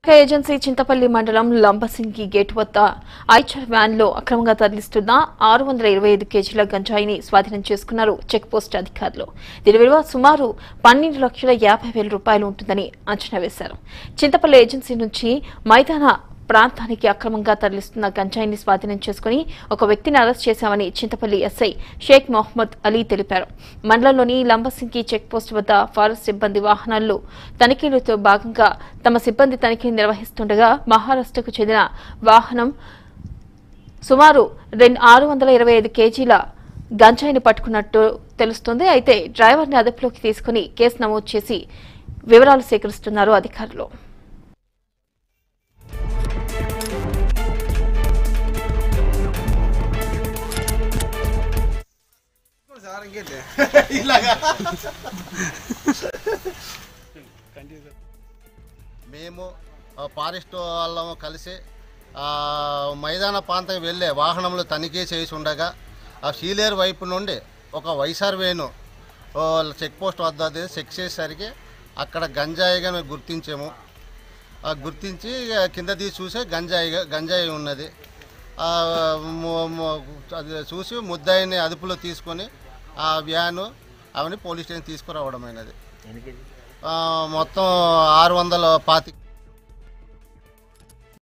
Agency Chintapalli మండలం Lambasingi gate వద్ద Eicher van లో అక్రమంగా తరలిస్తున్న 625 కేజీల గంజాయిని స్వాధీనం చేసుకున్నారు చెక్ పోస్ట్ అధికారులు. దీని విలువ సుమారు 12,50,000 రూపాయలు ఉంటుందని అంచనా వేశారు. చింతపల్లి ఏజెన్సీ నుంచి మైదాన ప్రాంతానికి అక్రమంగా తరలిస్తున్న గంజాయిని స్వాధీనం చేసుకుని ఒక వ్యక్తిని అరెస్ట్ చేశామని చింతపల్లి ఎస్ఐ షేక్ మొహమ్మద్ అలీ తెలిపారు. మండలంలోని లంబసింగి చెక్ పోస్ట్ వద్ద ఫారెస్ట్ సిబ్బంది వాహనాల్లో తనిఖీలతో భాగంగా తమ సిబ్బంది తనిఖీ నిర్వహిస్తుండగా మహారాష్ట్రకు చెందిన వాహనం సుమారు 625 కేజీల గంజాయిని పట్టుకున్నట్టు తెలుస్తోంది. అయితే డ్రైవర్ని అదుపులోకి తీసుకుని కేసు నమోదు చేసి వివరాలు సేకరిస్తున్నారు అధికారులు. మేము ఫారెస్ట్ వాళ్ళము కలిసి మైదాన ప్రాంతం వెళ్ళే వాహనంలో తనిఖీ చేసి ఉండగా ఆ సీలేరు వైపు నుండి ఒక వైసార్ వేను చెక్ పోస్ట్ వద్ద చెక్ చేసేసరికి అక్కడ గంజాయిగా మేము గుర్తించాము. గుర్తించి కింద తీసి చూసే గంజాయి ఉన్నది. అది చూసి ముద్దాయిని అదుపులో తీసుకొని ఆ వ్యాను అవన్నీ పోలీస్ స్టేషన్ తీసుకురావడం అయినది. మొత్తం 625